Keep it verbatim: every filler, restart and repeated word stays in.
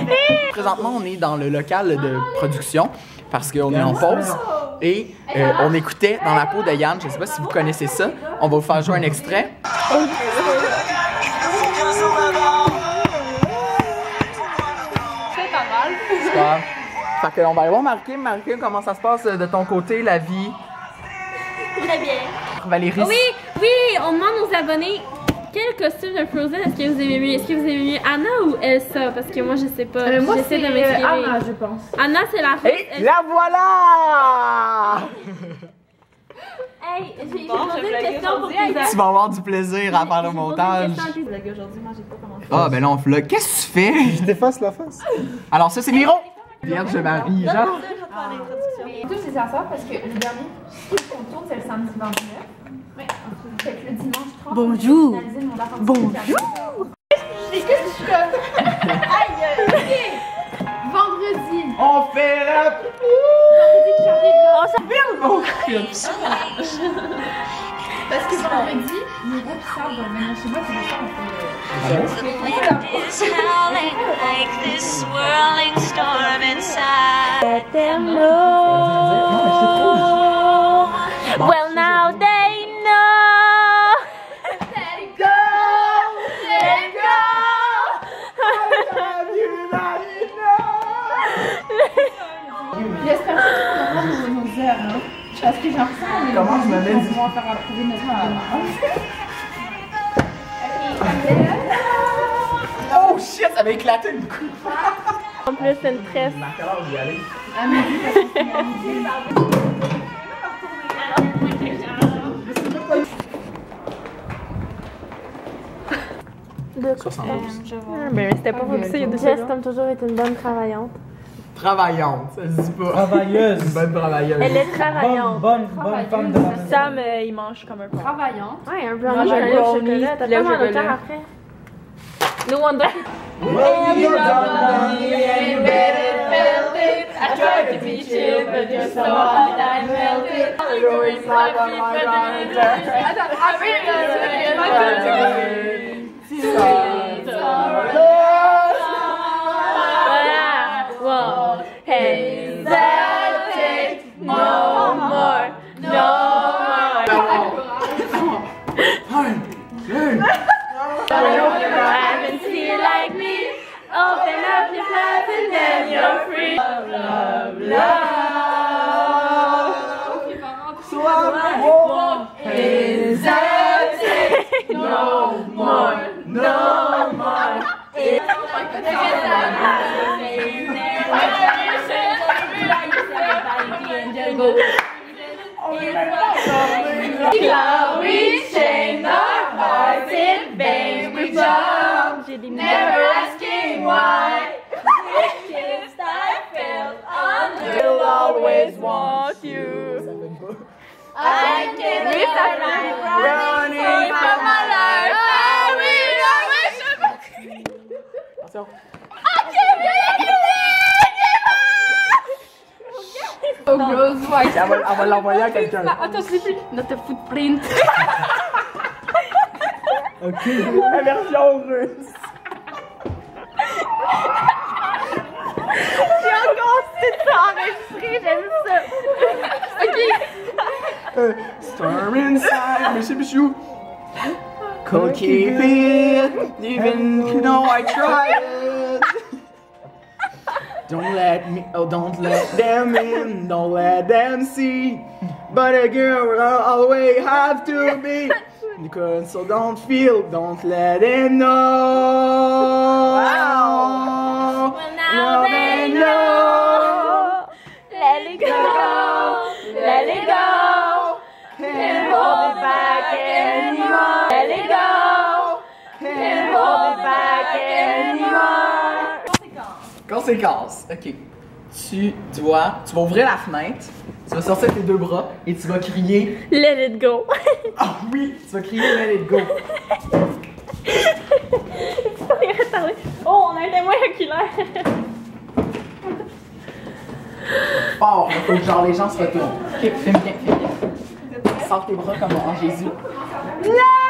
Présentement, on est dans le local de production parce qu'on est en pause et euh, on écoutait Dans la peau de Yann. Je ne sais pas si vous connaissez ça. On va vous faire jouer un extrait. C'est pas mal. Fait qu'on va aller voir Marie-Kim. Marie-Kim, comment ça se passe de ton côté, la vie? Très bien. Valérie? Oui, oui, on demande aux abonnés quel costume de Frozen est-ce que vous aimez mieux? Est-ce que vous aimez mieux Anna ou Elsa? Parce que moi je sais pas. Euh, moi j'essaie c'est de m'inspirer. euh, Anna, je pense. Anna c'est la fille. Et la voilà! Hey, j'ai Bon, posé je une blague question pour aujourd'hui. tes Tu vas avoir du plaisir à faire le montage. Aujourd'hui, moi j'ai pas commencé. Ah, ben non, là, qu'est-ce que tu fais? Je t'efface la face. Alors, ça, c'est Miro! Vierge Marie, genre. Tout c'est ça parce que le dernier qu'on tourne c'est le samedi vingt-neuf. Ouais. Fait que le dimanche trente. Bonjour. Bonjour. Qu'est-ce que je fais? Aïe. Ok. Vendredi. On fait la... Vendredi que j'arrive là. On s'en Oh, Parce que vendredi, Miro et Charles vont venir chez moi, c'est le soir, Is howling like this swirling storm inside. let them know. Well now they know. Let it go! Let it J'espère que tout le monde va nous heures, hein. Parce que j'ai l'impression qu'on est Comment je me mets du- on va faire approuver notre Oh shit, ça va éclater une coupe. En plus c'est une tresse. À quelle heure d'y aller? À midi, parce qu'on finit à midi. soixante-douze. Mais c'était pas pour ça, il y a deux Jess, comme toujours, est une bonne travaillante. Travaillante, ça se dit pas. Travailleuse. Une bonne travailleuse. Elle est Bonne, travaillante. bonne, bonne femme de la maison. Sam, euh, il mange comme un porc. Travaillante. Ouais, un Mange brownie un au brownie, chocolat. T'as puis pas là, mal je de temps veux après. No wonder. Well, you're done. And you better felt it. I tried to be chill, but you're so hot I melted. You're inside of my mind. I thought I Whoa. Hesitate no more. No more. Haven't seen like me. Open up your heart and then you're free. Love, love. So I won't Hesitate no more. No more. We chained our hearts in vain. We jumped, never asking why. We kissed, I felt under. Will always want you. I can't live running from my life. I will always. Attention. I can't believe it. So gross, ouais. Elle va, elle va l'envoyer à quelqu'un. Attends, c'est plus notre footprint. Ok. La version russe. J'ai encore tout enregistré, j'aime ça. Uh, storm inside, Mister Bichou. Could keep it, even though I tried. Don't let me, oh, don't let them in, don't let them see. But a girl will always have to be. Because so don't feel, don't let it know. Well, now they know. Let it go, let it go. Can't hold it back anymore. Let it go, can't hold it back anymore. Conséquence, ok. Tu dois, tu vas ouvrir la fenêtre, tu vas sortir tes deux bras et tu vas crier. Let it go. Ah oui, tu vas crier Let it go. Oh, on a un témoin oculaire. Fort, il faut que genre les gens se retournent. Ok, filme bien, filme bien. Sors tes bras comme en Jésus. Let